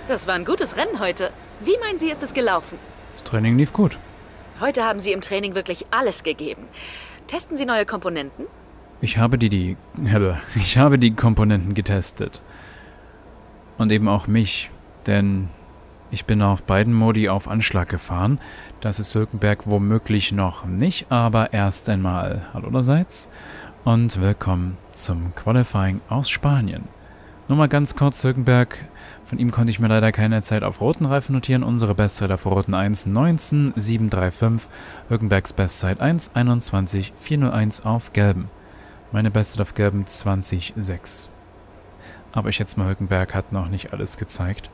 Das war ein gutes Rennen heute. Wie meinen Sie, ist es gelaufen? Das Training lief gut. Heute haben Sie im Training wirklich alles gegeben. Testen Sie neue Komponenten? Ich habe die Komponenten getestet. Und eben auch mich, denn ich bin auf beiden Modi auf Anschlag gefahren. Das ist Hülkenberg womöglich noch nicht, aber erst einmal hallo allerseits und willkommen zum Qualifying aus Spanien. Nur mal ganz kurz Hülkenberg, von ihm konnte ich mir leider keine Zeit auf roten Reifen notieren. Unsere Bestzeit auf roten 1:19,735, Hülkenbergs Bestzeit 1:21,401 auf gelben. Meine Bestzeit auf gelben 20,6. Aber ich schätze mal, Hülkenberg hat noch nicht alles gezeigt.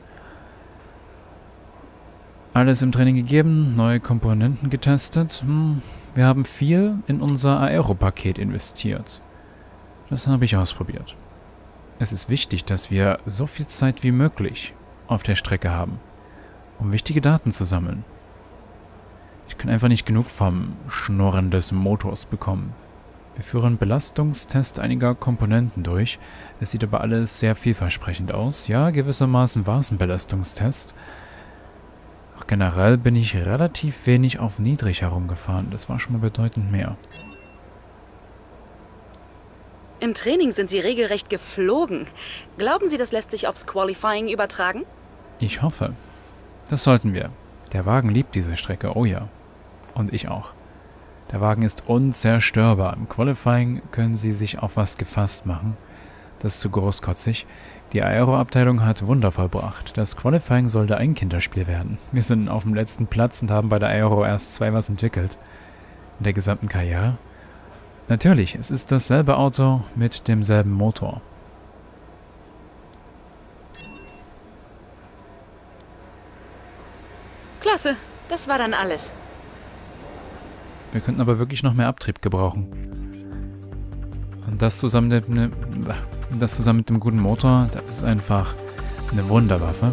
Alles im Training gegeben, neue Komponenten getestet. Wir haben viel in unser Aero-Paket investiert. Das habe ich ausprobiert. Es ist wichtig, dass wir so viel Zeit wie möglich auf der Strecke haben, um wichtige Daten zu sammeln. Ich kann einfach nicht genug vom Schnurren des Motors bekommen. Wir führen Belastungstest einiger Komponenten durch. Es sieht aber alles sehr vielversprechend aus. Ja, gewissermaßen war es ein Belastungstest. Auch generell bin ich relativ wenig auf niedrig herumgefahren. Das war schon mal bedeutend mehr. Im Training sind Sie regelrecht geflogen. Glauben Sie, das lässt sich aufs Qualifying übertragen? Ich hoffe. Das sollten wir. Der Wagen liebt diese Strecke, oh ja. Und ich auch. Der Wagen ist unzerstörbar. Im Qualifying können Sie sich auf was gefasst machen. Das ist zu großkotzig. Die Aero-Abteilung hat Wunder vollbracht. Das Qualifying sollte ein Kinderspiel werden. Wir sind auf dem letzten Platz und haben bei der Aero erst 2 was entwickelt. In der gesamten Karriere. Natürlich, es ist dasselbe Auto mit demselben Motor. Klasse, das war dann alles. Wir könnten aber wirklich noch mehr Abtrieb gebrauchen. Und das zusammen mit dem guten Motor, das ist einfach eine Wunderwaffe.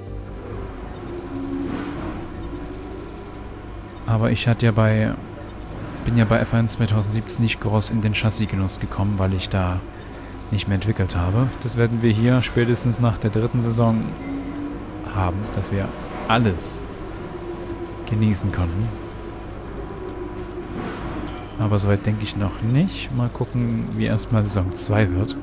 Aber ich bin ja bei F1 2017 nicht groß in den Chassisgenuss gekommen, weil ich da nicht mehr entwickelt habe. Das werden wir hier spätestens nach der 3. Saison haben, dass wir alles genießen konnten. Aber soweit denke ich noch nicht. Mal gucken, wie erstmal Saison 2 wird.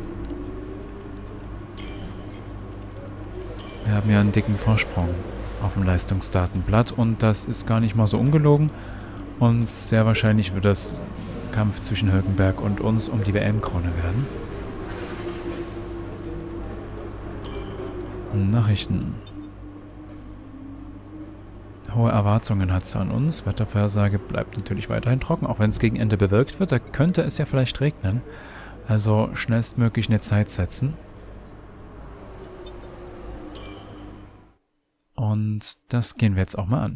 Wir haben ja einen dicken Vorsprung auf dem Leistungsdatenblatt und das ist gar nicht mal so ungelogen. Und sehr wahrscheinlich wird das Kampf zwischen Hülkenberg und uns um die WM-Krone werden. Nachrichten. Hohe Erwartungen hat es an uns. Wettervorhersage bleibt natürlich weiterhin trocken, auch wenn es gegen Ende bewölkt wird. Da könnte es ja vielleicht regnen. Also schnellstmöglich eine Zeit setzen. Und das gehen wir jetzt auch mal an.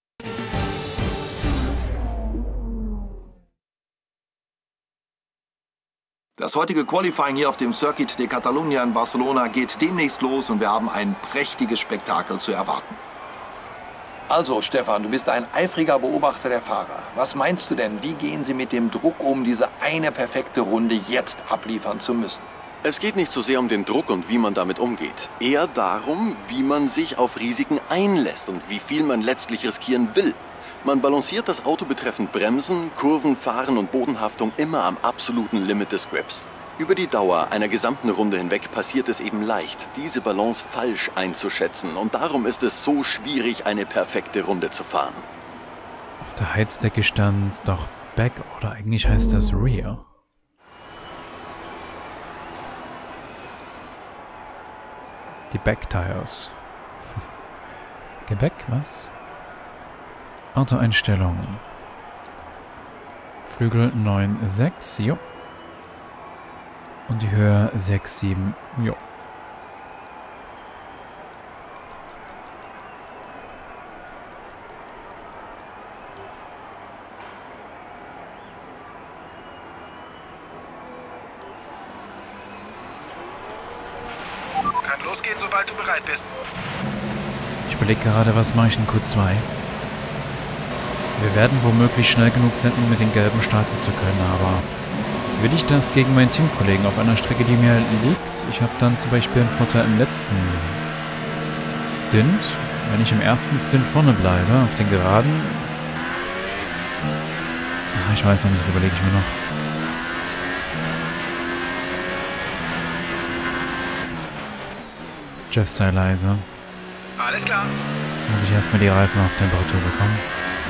Das heutige Qualifying hier auf dem Circuit de Catalunya in Barcelona geht demnächst los und wir haben ein prächtiges Spektakel zu erwarten. Also, Stefan, du bist ein eifriger Beobachter der Fahrer. Was meinst du denn, wie gehen sie mit dem Druck um, diese eine perfekte Runde jetzt abliefern zu müssen? Es geht nicht so sehr um den Druck und wie man damit umgeht. Eher darum, wie man sich auf Risiken einlässt und wie viel man letztlich riskieren will. Man balanciert das Auto betreffend Bremsen, Kurven, Fahren und Bodenhaftung immer am absoluten Limit des Grips. Über die Dauer einer gesamten Runde hinweg passiert es eben leicht, diese Balance falsch einzuschätzen. Und darum ist es so schwierig, eine perfekte Runde zu fahren. Auf der Heizdecke stand doch Back oder eigentlich heißt das Rear. Die Backtires. Gebäck, was? Autoeinstellungen. Flügel 9,6, jo. Und die Höhe 6,7, jo. Kann losgehen, sobald du bereit bist. Ich überlege gerade, was mache ich in Q2? Wir werden womöglich schnell genug sein, um mit den Gelben starten zu können, aber will ich das gegen meinen Teamkollegen auf einer Strecke, die mir liegt? Ich habe dann zum Beispiel einen Vorteil im letzten Stint, wenn ich im ersten Stint vorne bleibe, auf den Geraden... Ach, ich weiß noch nicht, das überlege ich mir noch. Jeff, sei leise. Alles klar. Jetzt muss ich erstmal die Reifen auf Temperatur bekommen.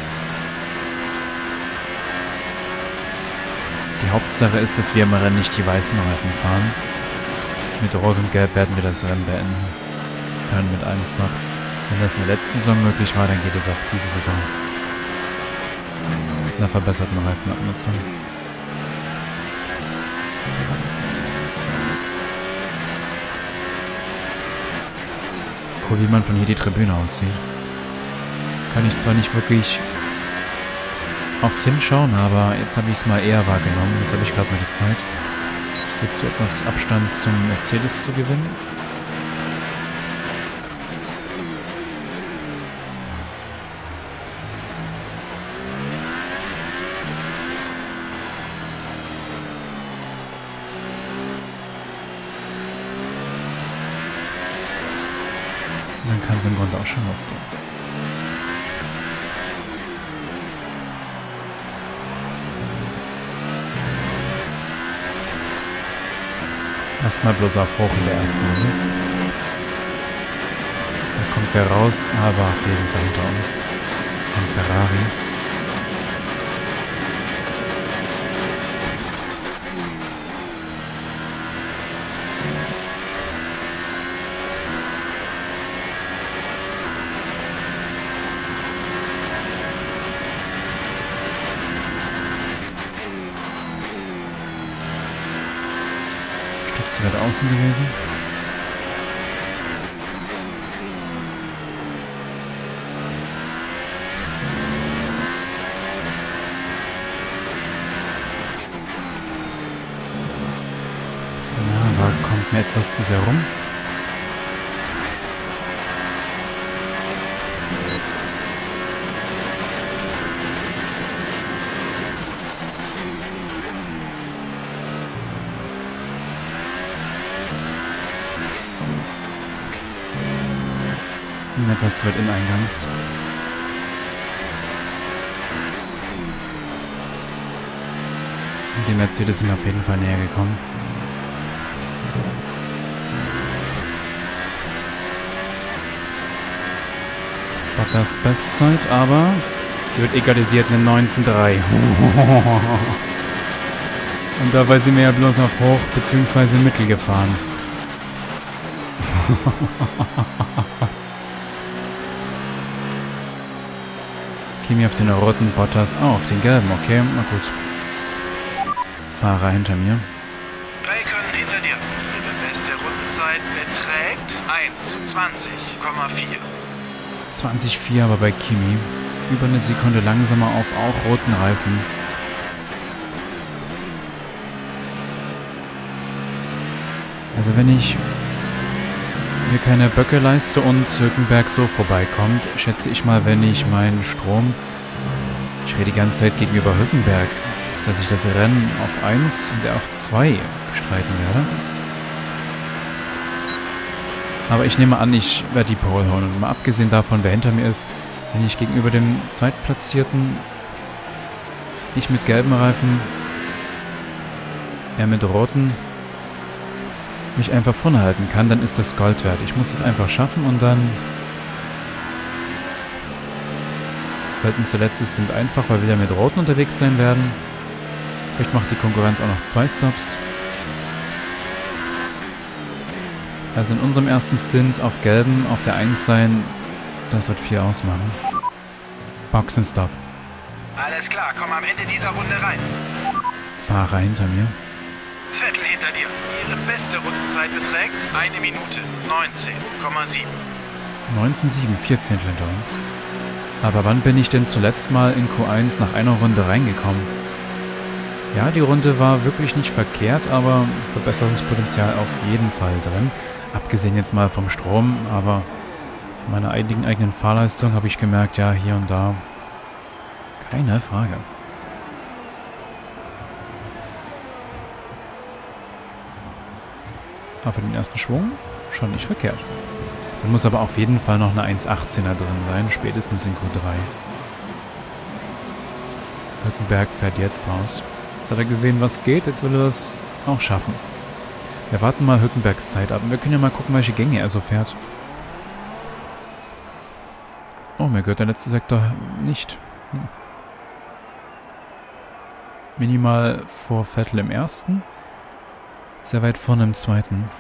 Die Hauptsache ist, dass wir im Rennen nicht die weißen Reifen fahren. Mit Rot und Gelb werden wir das Rennen beenden können mit einem Stop. Wenn das in der letzten Saison möglich war, dann geht es auch diese Saison. Mit einer verbesserten Reifenabnutzung. Cool, wie man von hier die Tribüne aussieht. Kann ich zwar nicht wirklich oft hinschauen, aber jetzt habe ich es mal eher wahrgenommen. Jetzt habe ich gerade mal die Zeit, jetzt so etwas Abstand zum Mercedes zu gewinnen. Dann kann es im Grunde auch schon losgehen. Erstmal bloß auf hoch in der ersten Runde. Da kommt wer raus, aber auf jeden Fall hinter uns. Ein Ferrari. Zu weit außen gewesen. Ja, aber kommt mir etwas zu sehr rum. Etwas zu weit Inneneingangs. Dem Mercedes sind wir auf jeden Fall näher gekommen. Bottas Bestzeit, aber die wird egalisiert in 19,3. Und dabei sind wir ja bloß auf Hoch bzw. Mittel gefahren. Kimi auf den roten, Bottas. Oh, auf den gelben. Okay, na gut. Fahrer hinter mir. Raikkonen hinter dir. Ihre beste Rundenzeit beträgt 1,20,4. 20,4 aber bei Kimi. Über eine Sekunde langsamer auf auch roten Reifen. Also wenn ich mir keine Böcke leiste und Hülkenberg so vorbeikommt, schätze ich mal, wenn ich meinen Strom, ich rede die ganze Zeit gegenüber Hülkenberg, dass ich das Rennen auf 1 und er auf 2 bestreiten werde. Aber ich nehme an, ich werde die Pole holen. Und mal abgesehen davon, wer hinter mir ist, wenn ich gegenüber dem Zweitplatzierten, ich mit gelben Reifen, er mit roten, mich einfach vorne halten kann, dann ist das Gold wert. Ich muss es einfach schaffen und dann fällt uns der letzte Stint einfach, weil wir wieder mit roten unterwegs sein werden. Vielleicht macht die Konkurrenz auch noch 2 Stops. Also in unserem ersten Stint auf gelben, auf der 1 sein, das wird 4 ausmachen. Boxenstopp. Alles klar, komm am Ende dieser Runde rein. Fahrer hinter mir. Vettel hinter dir. Ihre beste Rundenzeit beträgt 1 Minute 19,7. 19,7, 14 hinter uns. Aber wann bin ich denn zuletzt mal in Q1 nach einer Runde reingekommen? Ja, die Runde war wirklich nicht verkehrt, aber Verbesserungspotenzial auf jeden Fall drin. Abgesehen jetzt mal vom Strom, aber von meiner eigenen Fahrleistung habe ich gemerkt, ja, hier und da keine Frage. Aber für den ersten Schwung schon nicht verkehrt. Da muss aber auf jeden Fall noch eine 1,18er drin sein, spätestens in Q3. Hülkenberg fährt jetzt raus. Jetzt hat er gesehen, was geht, jetzt will er das auch schaffen. Wir warten mal Hülkenbergs Zeit ab und wir können ja mal gucken, welche Gänge er so fährt. Oh, mir gehört der letzte Sektor nicht. Minimal vor Vettel im ersten. Sehr weit vorne im zweiten.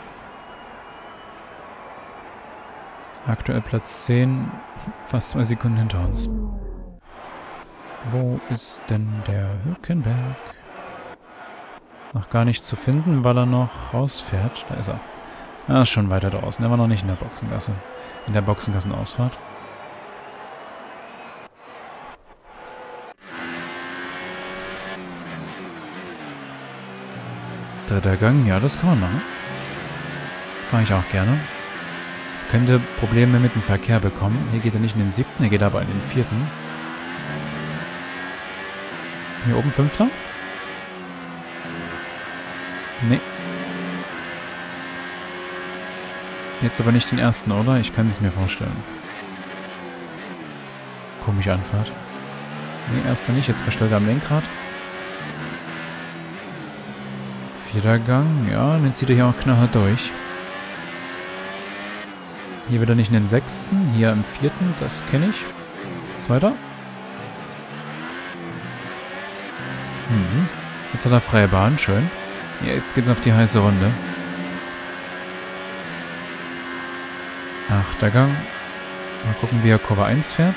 Aktuell Platz 10, fast 2 Sekunden hinter uns. Wo ist denn der Hülkenberg? Noch gar nicht zu finden, weil er noch rausfährt. Da ist er. Er ist schon weiter draußen. Er war noch nicht in der Boxengasse. In der Boxengassenausfahrt. Dritter Gang, ja, das kann man machen. Fahre ich auch gerne. Könnte Probleme mit dem Verkehr bekommen. Hier geht er nicht in den 7., er geht aber in den 4. Hier oben 5. Nee. Jetzt aber nicht den 1., oder? Ich kann es mir vorstellen. Komische Anfahrt. Nee, 1. nicht. Jetzt verstellt er am Lenkrad. 4. Gang. Ja, den zieht er hier auch knallhart durch. Hier wieder nicht in den 6., hier im 4., das kenne ich. 2. Jetzt hat er freie Bahn, schön. Ja, jetzt geht's auf die heiße Runde. 8. Gang. Mal gucken, wie er Kurve 1 fährt.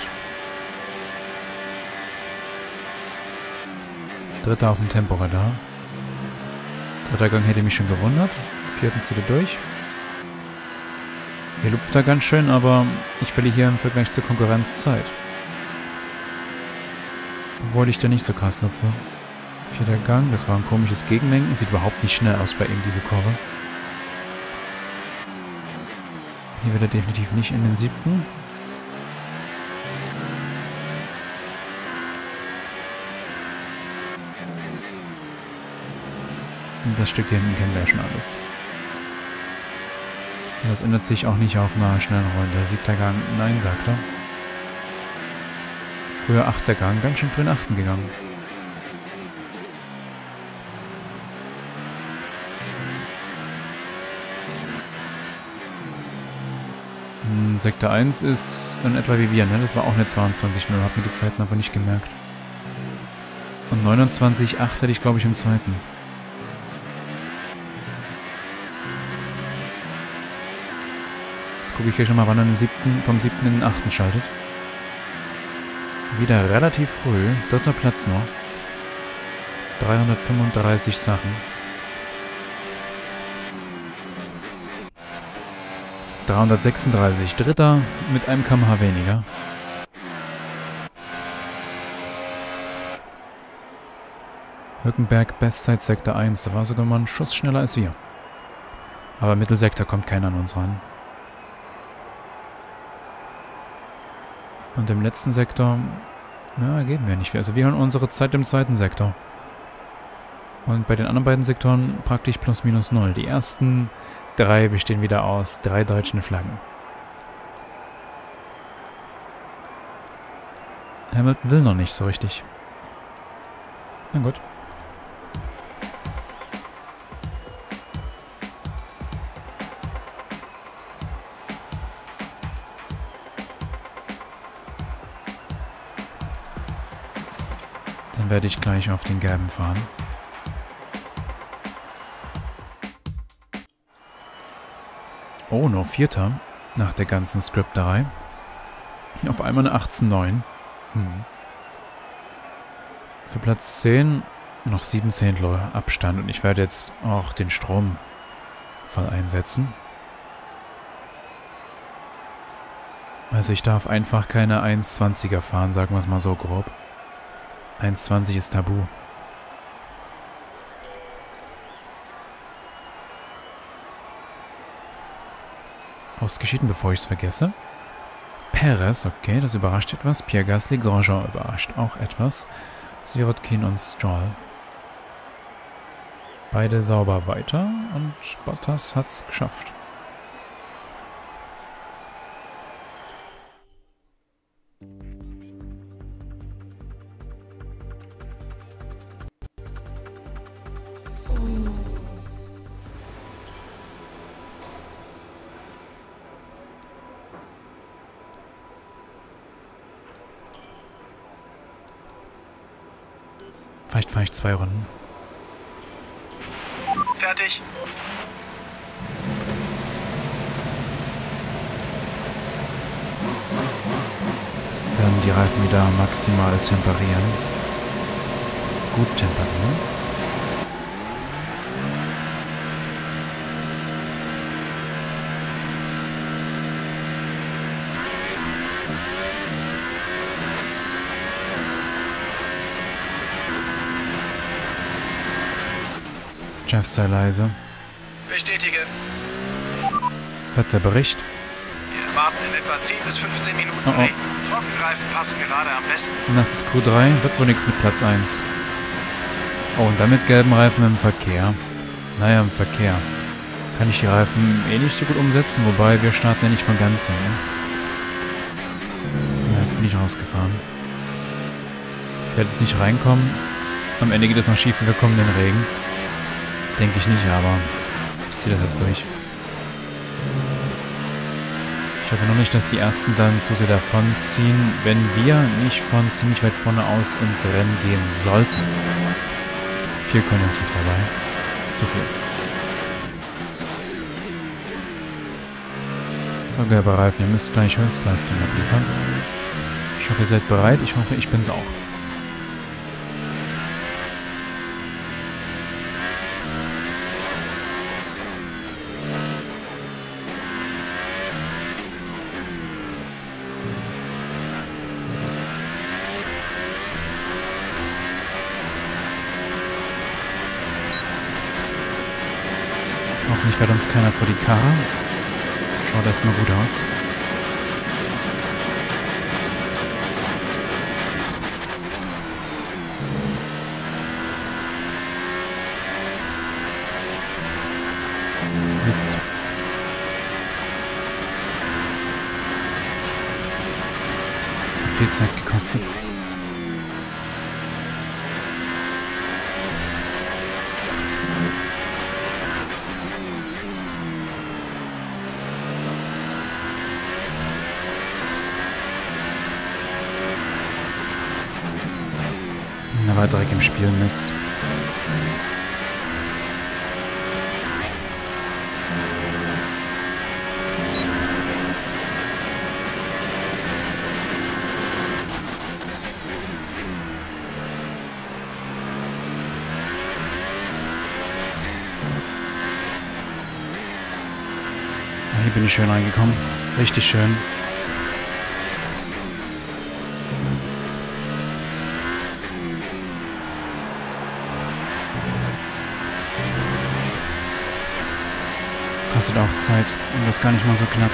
3. auf dem Temporadar. 3. Gang hätte mich schon gewundert. 4. zieht er durch. Hier lupft er ganz schön, aber ich verliere hier im Vergleich zur Konkurrenz Zeit. Obwohl ich da nicht so krass lupfe. 4. Gang, das war ein komisches Gegenlenken. Sieht überhaupt nicht schnell aus bei ihm, diese Kurve. Hier wird er definitiv nicht in den 7. Und das Stück hier hinten kennen wir ja schon alles. Das ändert sich auch nicht auf einer schnellen Runde. 7. Gang, nein, sagt er. Früher 8. Gang, ganz schön früh in den 8. gegangen. Sektor 1 ist in etwa wie wir, ne? Das war auch eine 22,0, hab mir die Zeiten aber nicht gemerkt. Und 29,8 hätte ich, glaube ich, im 2. Jetzt gucke ich gleich nochmal, wann er vom 7. in den 8. schaltet. Wieder relativ früh. 3. Platz noch. 335 Sachen. 336. 3. mit einem km/h weniger. Hülkenberg, Bestzeit Sektor 1. Da war sogar mal ein Schuss schneller als wir. Aber Mittelsektor kommt keiner an uns ran. Und im letzten Sektor, ja, geben wir nicht viel. Also wir haben unsere Zeit im 2. Sektor. Und bei den anderen beiden Sektoren praktisch plus minus 0. Die ersten 3 bestehen wieder aus 3 deutschen Flaggen. Hamilton will noch nicht so richtig. Na gut. Dann werde ich gleich auf den gelben fahren. Oh, nur 4. nach der ganzen Skripterei. Auf einmal eine 18,9. Für Platz 10 noch 7 Zehntel Abstand und ich werde jetzt auch den Stromfall einsetzen. Also ich darf einfach keine 1,20er fahren, sagen wir es mal so grob. 1,20 ist tabu. Was geschieht denn, bevor ich es vergesse? Perez, okay, das überrascht etwas. Pierre Gasly, Grosjean überrascht auch etwas. Sirotkin und Stroll. Beide sauber weiter und Bottas hat's geschafft. Vielleicht fahre ich 2 Runden. Fertig. Dann die Reifen wieder maximal temperieren. Gut temperieren. Jeff, sei leise. Bestätige. Wetterbericht. Wir erwarten in etwa 10 bis 15 Minuten Oh, oh. Regen. Trockenreifen passen gerade am besten. Das ist Q3, wird wohl nichts mit Platz 1. Oh, und dann mit gelben Reifen im Verkehr. Naja, im Verkehr. Kann ich die Reifen eh nicht so gut umsetzen, wobei wir starten ja nicht von ganz hin. Ne? Na, jetzt bin ich rausgefahren. Ich werde jetzt nicht reinkommen. Am Ende geht es noch schief und wir kommen in den Regen. Denke ich nicht, aber ich ziehe das jetzt durch. Ich hoffe noch nicht, dass die Ersten dann zu sehr davonziehen, wenn wir nicht von ziemlich weit vorne aus ins Rennen gehen sollten. Viel Konjunktiv dabei. Zu viel. So, gelbe Reifen, ihr müsst gleich Höchstleistung abliefern. Ich hoffe, ihr seid bereit. Ich hoffe, ich bin's auch. Hoffentlich fährt uns keiner vor die Karre. Schaut erstmal gut aus. Mist. Hat viel Zeit gekostet. Da war Dreck im Spiel, Mist. Hier bin ich schön reingekommen. Richtig schön. Kostet auch Zeit und das gar nicht mal so knapp.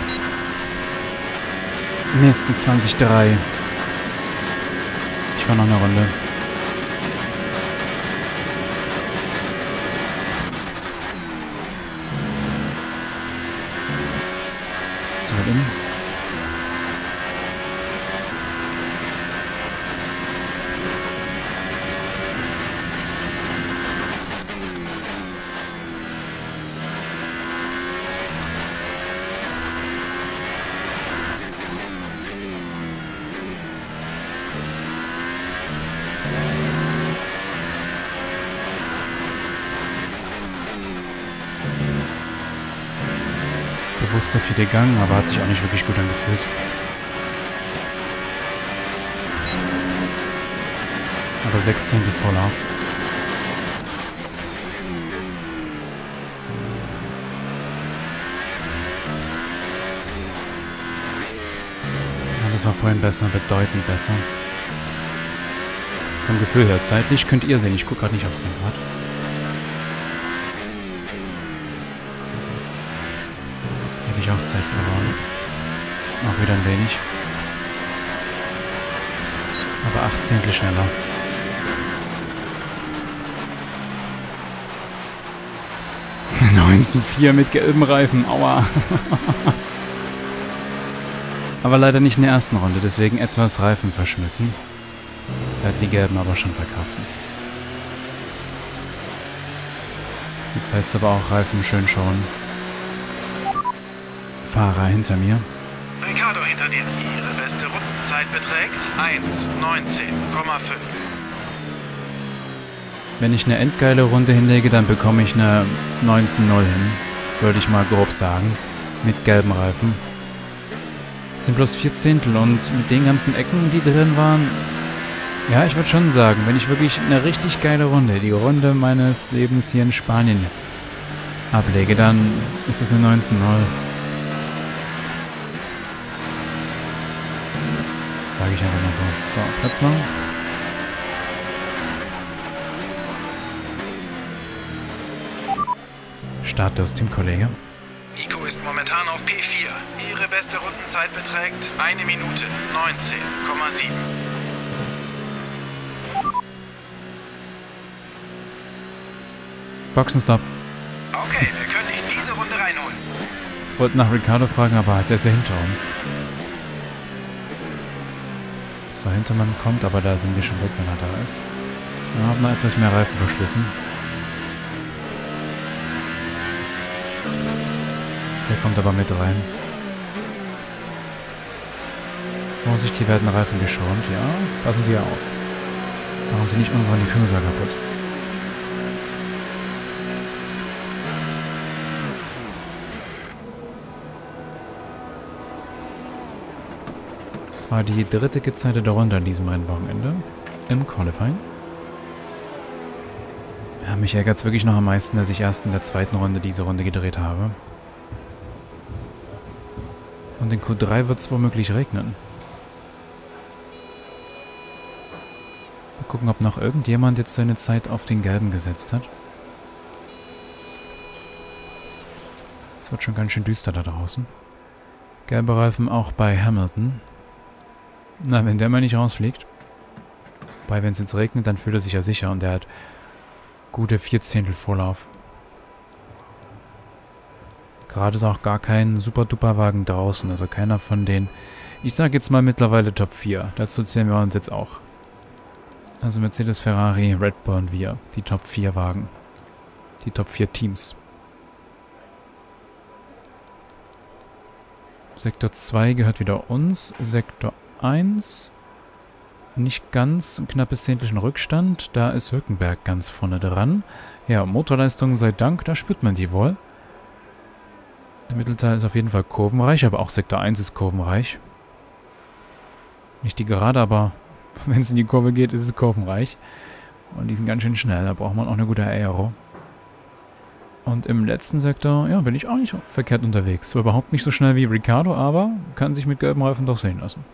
Mist, 20:3. Ich fahre noch eine Runde. Zeit in. Bewusster viel Gang, aber hat sich auch nicht wirklich gut angefühlt. Aber 6 Zehntel Vorlauf. Ja, das war vorhin besser, bedeutend besser. Vom Gefühl her zeitlich könnt ihr sehen, ich gucke gerade nicht aufs Lenkrad. Habe ich auch Zeit verloren. Auch wieder ein wenig. Aber 8 Zehntel schneller. (19,4) mit gelben Reifen. Aua. Aber leider nicht in der ersten Runde, deswegen etwas Reifen verschmissen. Wir hatten die gelben aber schon verkraften. Jetzt heißt aber auch Reifen schön schonen. Fahrer hinter mir. Ricardo hinter dir. Ihre beste Rundenzeit beträgt 1:19,5. Wenn ich eine endgeile Runde hinlege, dann bekomme ich eine 19-0 hin. Würde ich mal grob sagen. Mit gelben Reifen. Das sind bloß 4 Zehntel und mit den ganzen Ecken, die drin waren... Ja, ich würde schon sagen, wenn ich wirklich eine richtig geile Runde, die Runde meines Lebens hier in Spanien ablege, dann ist es eine 19-0. Sage ich einfach mal so. So, Platz machen. Startlos, Teamkollege. Nico ist momentan auf P4. Ihre beste Rundenzeit beträgt 1 Minute 19,7. Boxenstopp. Okay, wir können dich diese Runde reinholen. Wollte nach Ricciardo fragen, aber der ist ja hinter uns. So, Hintermann kommt, aber da sind wir schon weg, wenn er da ist. Dann haben wir etwas mehr Reifen verschlissen. Der kommt aber mit rein. Vorsicht, hier werden Reifen geschont, ja? Passen Sie ja auf. Machen Sie nicht unseren Diffuser kaputt. Das war die dritte gezeitete Runde an diesem Rennwochenende im Qualifying. Ja, mich ärgert es wirklich noch am meisten, dass ich erst in der zweiten Runde diese Runde gedreht habe. Und in Q3 wird es womöglich regnen. Mal gucken, ob noch irgendjemand jetzt seine Zeit auf den Gelben gesetzt hat. Es wird schon ganz schön düster da draußen. Gelbe Reifen auch bei Hamilton. Na, wenn der mal nicht rausfliegt. Wobei, wenn es jetzt regnet, dann fühlt er sich ja sicher und er hat gute 4 Zehntel Vorlauf. Gerade ist auch gar kein Super-Duper-Wagen draußen, also keiner von den, ich sage jetzt mal mittlerweile Top 4. Dazu zählen wir uns jetzt auch. Also Mercedes, Ferrari, Red Bull und wir, die Top 4 Wagen. Die Top 4 Teams. Sektor 2 gehört wieder uns, Sektor 1 nicht ganz, ein knappes Zehntelchen Rückstand, da ist Hülkenberg ganz vorne dran. Ja, Motorleistung sei Dank, da spürt man die wohl. Der Mittelteil ist auf jeden Fall kurvenreich, aber auch Sektor 1 ist kurvenreich. Nicht die Gerade, aber wenn es in die Kurve geht, ist es kurvenreich. Und die sind ganz schön schnell, da braucht man auch eine gute Aero. Und im letzten Sektor, ja, bin ich auch nicht verkehrt unterwegs. Zwar überhaupt nicht so schnell wie Ricciardo, aber kann sich mit gelben Reifen doch sehen lassen.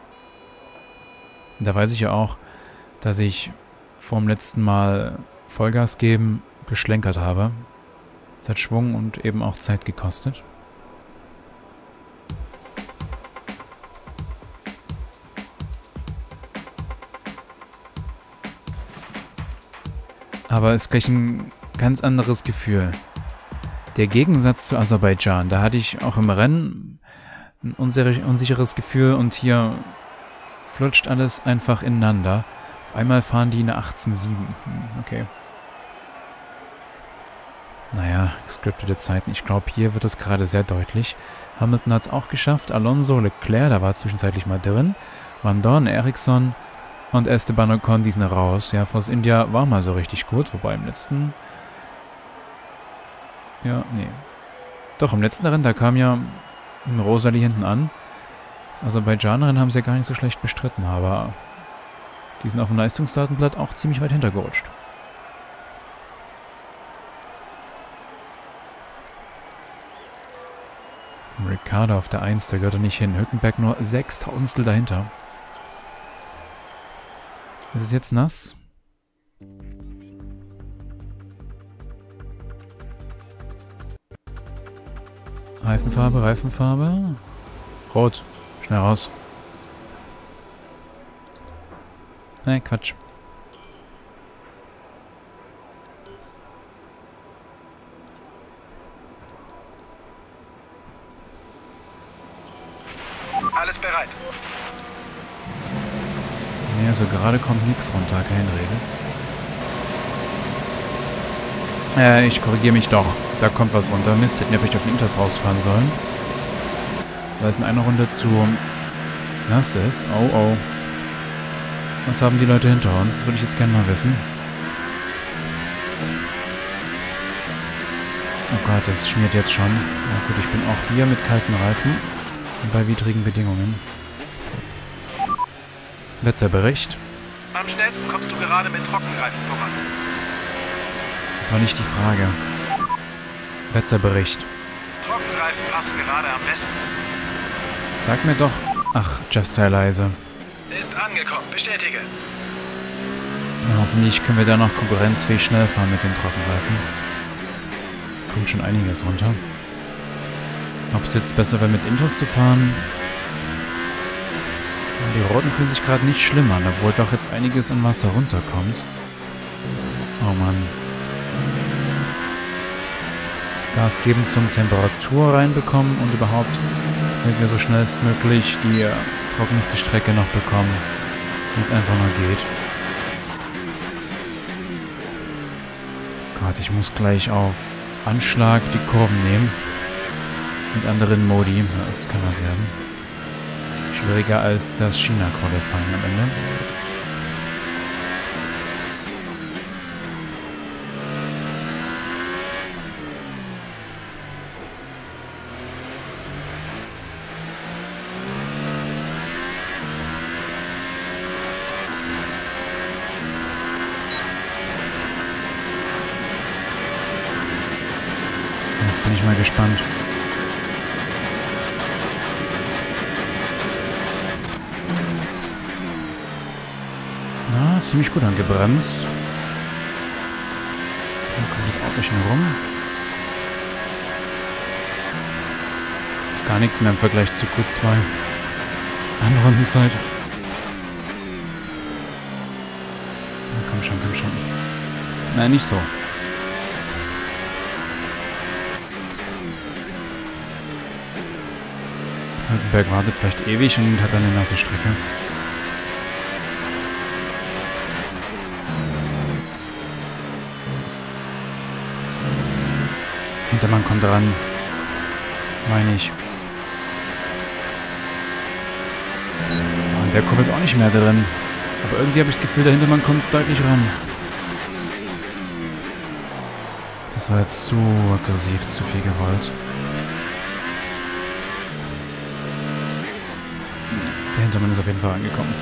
Da weiß ich ja auch, dass ich vorm letzten Mal Vollgas geben geschlenkert habe. Es hat Schwung und eben auch Zeit gekostet. Aber es ist gleich ein ganz anderes Gefühl. Der Gegensatz zu Aserbaidschan, da hatte ich auch im Rennen ein unsicheres Gefühl und hier flutscht alles einfach ineinander. Auf einmal fahren die eine 18,7. Okay. Naja, gescriptete Zeiten. Ich glaube, hier wird es gerade sehr deutlich. Hamilton hat es auch geschafft. Alonso, Leclerc, da war zwischenzeitlich mal drin. Van Dorn, Ericsson und Esteban Ocon, die sind raus. Ja, Force India war mal so richtig gut, wobei im letzten... Ja, nee. Doch, im letzten Rennen, da kam ja ein Rosalie hinten an. Das Aserbaidschanerin haben sie ja gar nicht so schlecht bestritten, aber die sind auf dem Leistungsdatenblatt auch ziemlich weit hintergerutscht. Ricciardo auf der 1, der gehört da nicht hin. Hülkenberg nur 6/1000 dahinter. Ist es jetzt nass? Reifenfarbe, Reifenfarbe. Rot. Schnell raus. Nein, Quatsch. Alles bereit. Nee, also gerade kommt nichts runter, kein Regen. Ich korrigiere mich doch. Da kommt was runter. Mist, hätten wir vielleicht auf den Inters rausfahren sollen. Weil es in einer Runde zu nass ist. Oh, oh. Was haben die Leute hinter uns? Das würde ich jetzt gerne mal wissen. Oh Gott, das schmiert jetzt schon. Na gut, ich bin auch hier mit kalten Reifen und bei widrigen Bedingungen. Wetterbericht. Am schnellsten kommst du gerade mit Trockenreifen voran. Das war nicht die Frage. Wetterbericht. Trockenreifen passen gerade am besten. Sag mir doch... Ach, Jeff Stylizer. Ist angekommen, bestätige. Na, hoffentlich können wir da noch konkurrenzfähig schnell fahren mit den Trockenreifen. Kommt schon einiges runter. Ob es jetzt besser wäre, mit Intros zu fahren? Ja, die Roten fühlen sich gerade nicht schlimm an, obwohl doch jetzt einiges an Wasser runterkommt. Oh Mann. Gas geben zum Temperatur reinbekommen und überhaupt, damit wir so schnellstmöglich die trockenste Strecke noch bekommen, wie es einfach nur geht. Gott, ich muss gleich auf Anschlag die Kurven nehmen. Mit anderen Modi. Ja, das kann was werden. Schwieriger als das China-Qualifying am Ende. Jetzt bin ich mal gespannt. Na, ziemlich gut angebremst. Dann kommt das Autochen rum. Ist gar nichts mehr im Vergleich zu Q2. Anrundenzeit. Na, komm schon, komm schon. Nein, nicht so. Hülkenberg wartet vielleicht ewig und hat dann eine nasse Strecke. Hintermann kommt ran. Meine ich. Und der Kurve ist auch nicht mehr drin. Aber irgendwie habe ich das Gefühl, der Hintermann kommt deutlich ran. Das war jetzt zu aggressiv, zu viel gewollt. Der Hintermann ist auf jeden Fall angekommen.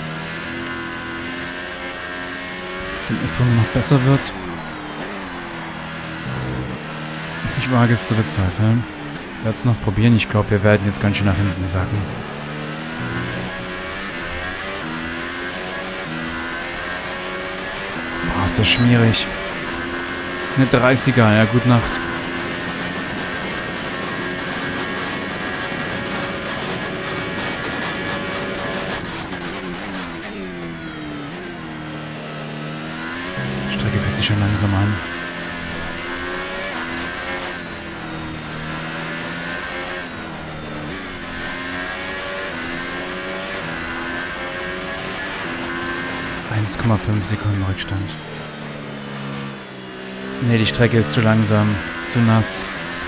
Wenn es drunter noch besser wird. Ich wage es zu bezweifeln. Ich werde es noch probieren. Ich glaube, wir werden jetzt ganz schön nach hinten sacken. Boah, ist das schmierig. Eine 30er, ja, gute Nacht. Die Strecke fühlt sich schon langsam an. ,5 Sekunden Rückstand. Ne, die Strecke ist zu langsam, zu nass.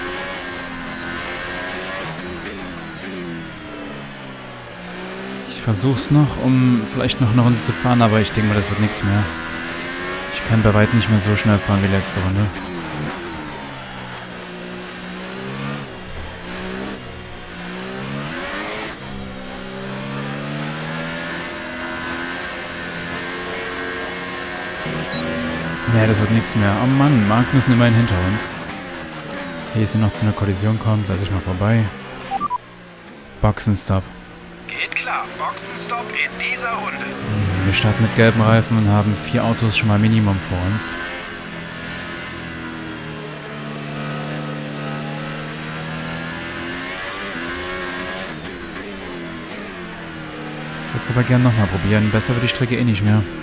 Ich versuch's noch, um vielleicht noch eine Runde zu fahren, aber ich denke mal, das wird nichts mehr. Ich kann bei weitem nicht mehr so schnell fahren wie letzte Runde. Nee, das wird nichts mehr. Oh Mann, Magnussen immerhin hinter uns. Hier ist sie noch zu einer Kollision kommt, lass ich mal vorbei. Boxenstopp. Geht klar, Boxenstopp in dieser Runde. Wir starten mit gelben Reifen und haben 4 Autos schon mal Minimum vor uns. Ich würde es aber gerne nochmal probieren. Besser wird die Strecke eh nicht mehr.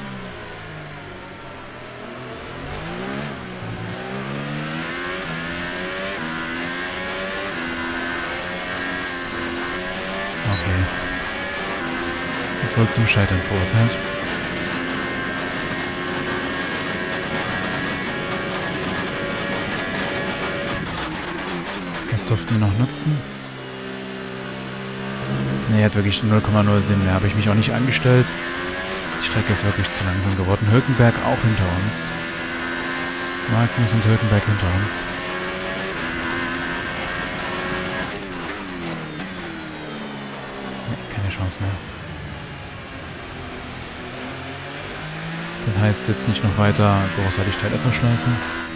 Okay. Das wurde zum Scheitern verurteilt. Das durften wir noch nutzen. Ne, hat wirklich 0,0 Sinn mehr. Habe ich mich auch nicht angestellt. Die Strecke ist wirklich zu langsam geworden. Hülkenberg auch hinter uns. Magnussen und Hülkenberg hinter uns. Chance mehr. Dann heißt es jetzt nicht noch weiter großartig Teile verschleißen.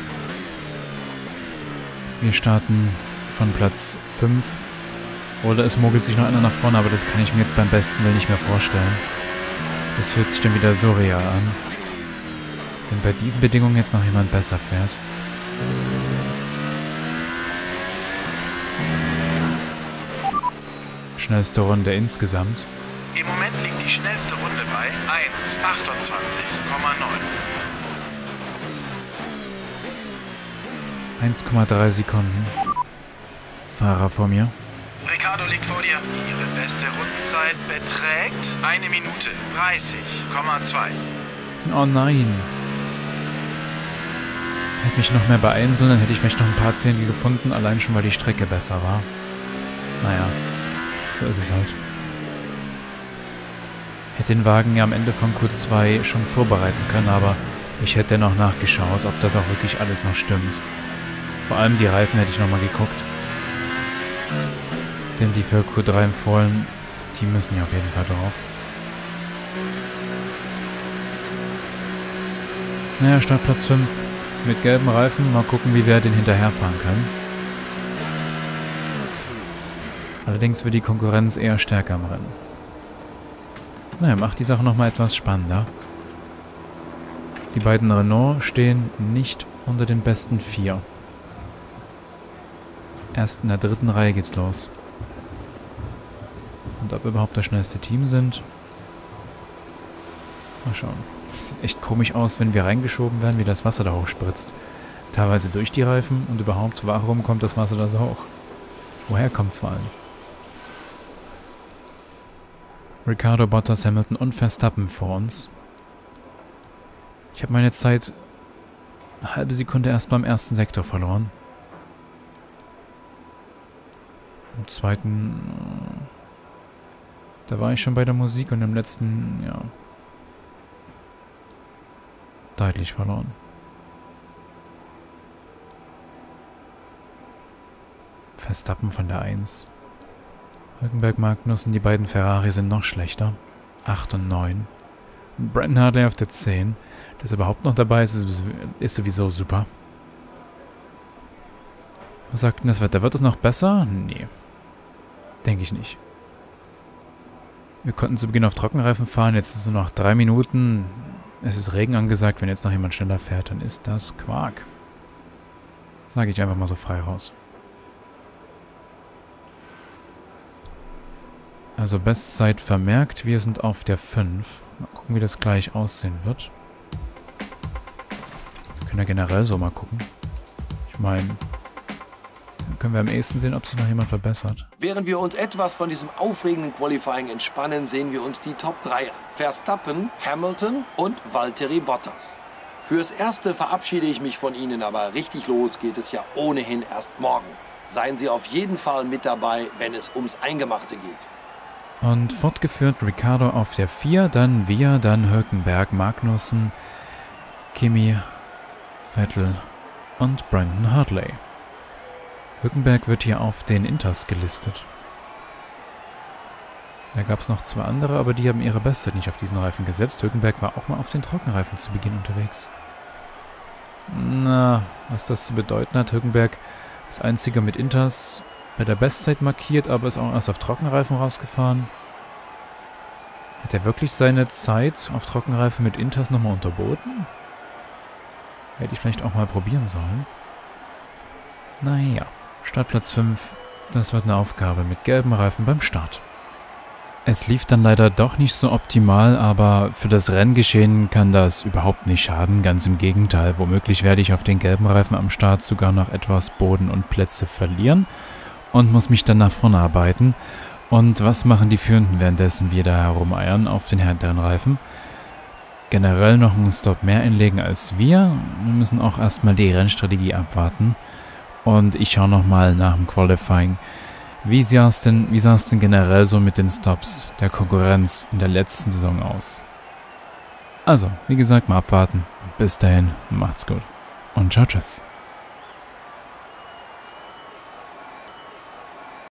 Wir starten von Platz 5. Oder es mogelt sich noch einer nach vorne, aber das kann ich mir jetzt beim besten Willen nicht mehr vorstellen. Das fühlt sich dann wieder so real an. Wenn bei diesen Bedingungen jetzt noch jemand besser fährt. Schnellste Runde insgesamt. Im Moment liegt die schnellste Runde bei 1,28,9. 1,3 Sekunden. Fahrer vor mir. Ricciardo liegt vor dir. Ihre beste Rundenzeit beträgt 1 Minute 30,2. Oh nein. Hätte mich noch mehr beeilen sollen, dann hätte ich vielleicht noch ein paar Zehntel gefunden, allein schon, weil die Strecke besser war. Naja, so ist es halt. Hätte den Wagen ja am Ende von Q2 schon vorbereiten können, aber ich hätte noch nachgeschaut, ob das auch wirklich alles noch stimmt. Vor allem die Reifen hätte ich nochmal geguckt. Denn die für Q3 empfohlen, die müssen ja auf jeden Fall drauf. Naja, Startplatz 5 mit gelben Reifen. Mal gucken, wie wir den hinterherfahren können. Allerdings wird die Konkurrenz eher stärker im Rennen. Naja, macht die Sache nochmal etwas spannender. Die beiden Renault stehen nicht unter den besten 4. Erst in der dritten Reihe geht's los. Und ob wir überhaupt das schnellste Team sind? Mal schauen. Das sieht echt komisch aus, wenn wir reingeschoben werden, wie das Wasser da hochspritzt. Teilweise durch die Reifen und überhaupt, warum kommt das Wasser da so hoch? Woher kommt's vor allem? Ricciardo, Bottas, Hamilton und Verstappen vor uns. Ich habe meine Zeit eine halbe Sekunde erst beim ersten Sektor verloren. Im zweiten... Da war ich schon bei der Musik und im letzten, ja... deutlich verloren. Verstappen von der 1. Hülkenberg, Magnussen, die beiden Ferrari sind noch schlechter. 8 und 9. Brandon Hartley auf der 10. Dass er überhaupt noch dabei ist, ist sowieso super. Was sagt denn das Wetter? Wird es noch besser? Nee. Denke ich nicht. Wir konnten zu Beginn auf Trockenreifen fahren, jetzt sind es nur noch 3 Minuten. Es ist Regen angesagt, wenn jetzt noch jemand schneller fährt, dann ist das Quark. Sage ich einfach mal so frei raus. Also Bestzeit vermerkt, wir sind auf der 5. Mal gucken, wie das gleich aussehen wird. Wir können ja generell so mal gucken. Ich meine... Können wir am ehesten sehen, ob sich noch jemand verbessert. Während wir uns etwas von diesem aufregenden Qualifying entspannen, sehen wir uns die Top 3 an. Verstappen, Hamilton und Valtteri Bottas. Fürs Erste verabschiede ich mich von Ihnen, aber richtig los geht es ja ohnehin erst morgen. Seien Sie auf jeden Fall mit dabei, wenn es ums Eingemachte geht. Und fortgeführt Ricciardo auf der 4, dann wir, dann Hülkenberg, Magnussen, Kimi, Vettel und Brandon Hartley. Hülkenberg wird hier auf den Inters gelistet. Da gab es noch 2 andere, aber die haben ihre Bestzeit nicht auf diesen Reifen gesetzt. Hülkenberg war auch mal auf den Trockenreifen zu Beginn unterwegs. Na, was das zu bedeuten hat, Hülkenberg ist einziger mit Inters bei der Bestzeit markiert, aber ist auch erst auf Trockenreifen rausgefahren. Hat er wirklich seine Zeit auf Trockenreifen mit Inters nochmal unterboten? Hätte ich vielleicht auch mal probieren sollen. Naja. Startplatz 5, das wird eine Aufgabe mit gelben Reifen beim Start. Es lief dann leider doch nicht so optimal, aber für das Renngeschehen kann das überhaupt nicht schaden, ganz im Gegenteil. Womöglich werde ich auf den gelben Reifen am Start sogar noch etwas Boden und Plätze verlieren und muss mich dann nach vorne arbeiten. Und was machen die Führenden, währenddessen wir da herumeiern auf den härteren Reifen? Generell noch einen Stop mehr einlegen als wir. Wir müssen auch erstmal die Rennstrategie abwarten. Und ich schaue nochmal nach dem Qualifying. Wie sah es denn generell so mit den Stops der Konkurrenz in der letzten Saison aus? Also, wie gesagt, mal abwarten. Und bis dahin, macht's gut. Und ciao, tschüss.